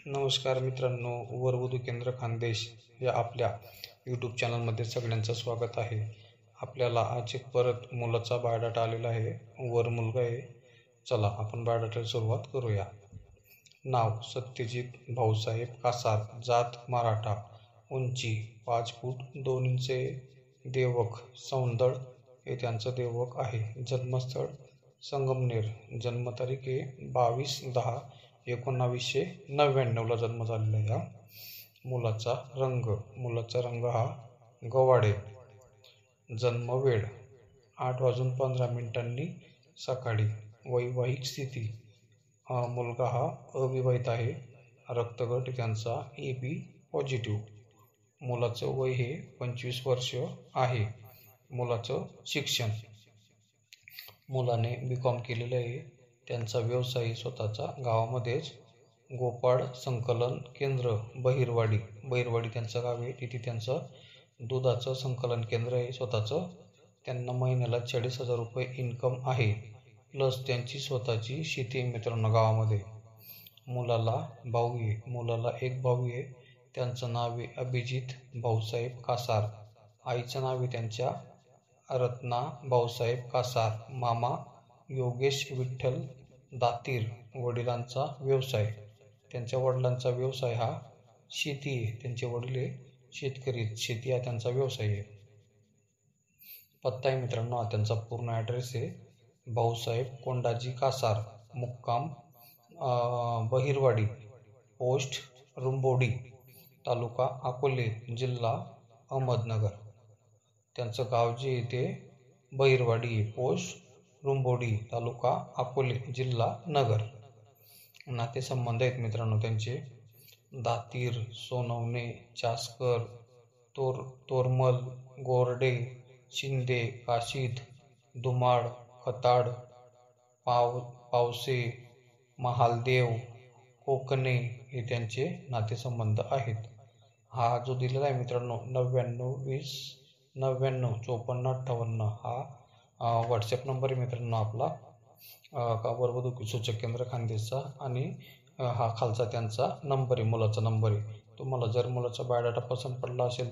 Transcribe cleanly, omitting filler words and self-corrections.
नमस्कार मित्रांनो, वरवधू केंद्र खानदेश या आपल्या यूट्यूब चॅनलमध्ये सगळ्यांचं स्वागत आहे. आपल्याला आज एक परत मुलाचा बायोडाटा आलेला आहे. वर मुलगा आहे. चला आपण बायोडाटाला सुरुवात करूया. नाव सत्यजित भाऊसाहेब कासार, जात मराठा, उंची 5 फूट 2 इंच, देवक सौंदळ हे त्यांचं देवक आहे. जन्मस्थळ संगमनेर, जन्मतारीख आहे 22/10/1999 जन्म झालेला आहे. या मुलाचा रंग हा गवाडे. जन्मवेळ 8:15 सकाळी. वैवाहिक स्थिती मुलगा हा अविवाहित आहे. रक्तगट त्यांचा AB पॉझिटिव्ह. मुलाचं वय हे 25 वर्ष आहे. मुलाचं शिक्षण, मुलाने B.Com केलेलं आहे. त्यांचा व्यवसाय स्वतःचा गावामध्येच गोपाळ संकलन केंद्र बहिरवाडी त्यांचं गाव आहे. तिथे त्यांचं दुधाचं संकलन केंद्र आहे स्वतःचं. त्यांना महिन्याला 40,000 रुपये इन्कम आहे, प्लस त्यांची स्वतःची शेती आहे मित्रांनो गावामध्ये. मुलाला एक भाऊ आहे. त्यांचं नाव आहे अभिजित भाऊसाहेब कासार. आईचं नाव आहे त्यांच्या रत्ना भाऊसाहेब कासार. मामा योगेश विठ्ठल दातीर. वडिलांचा व्यवसाय, त्यांच्या वडिलांचा व्यवसाय हा शेती आहे. त्यांचे वडील शेतकरी, शेती हा त्यांचा व्यवसाय आहे. पत्ता आहे मित्रांनो हा त्यांचा पूर्ण ॲड्रेस आहे. भाऊसाहेब कोंडाजी कासार, मुक्काम बहिरवाडी, पोस्ट रुंबोडी, तालुका अकोले, जिल्हा अहमदनगर. त्यांचं गाव जे आहे ते बहिरवाडी, पोस्ट रुंबोडी, तालुका अकोले, जिल्हा नगर. नातेसंबंध आहेत मित्रांनो त्यांचे दातीर, सोनवणे, चासकर, तोरमल, गोरडे, शिंदे, काशीद, धुमाळ, खताड, पावसे, महालदेव, कोकणे हे त्यांचे नातेसंबंध आहेत. हा जो दिलेला आहे मित्रांनो 9920995458 हा व्हॉट्सॲप नंबर आहे मित्रांनो आपला वरवधू सूचक केंद्र खानदेशचा. आणि हा खालचा त्यांचा नंबर आहे, मुलाचा नंबर आहे. तुम्हाला जर मुलाचा बायोडाटा पसंत पडला असेल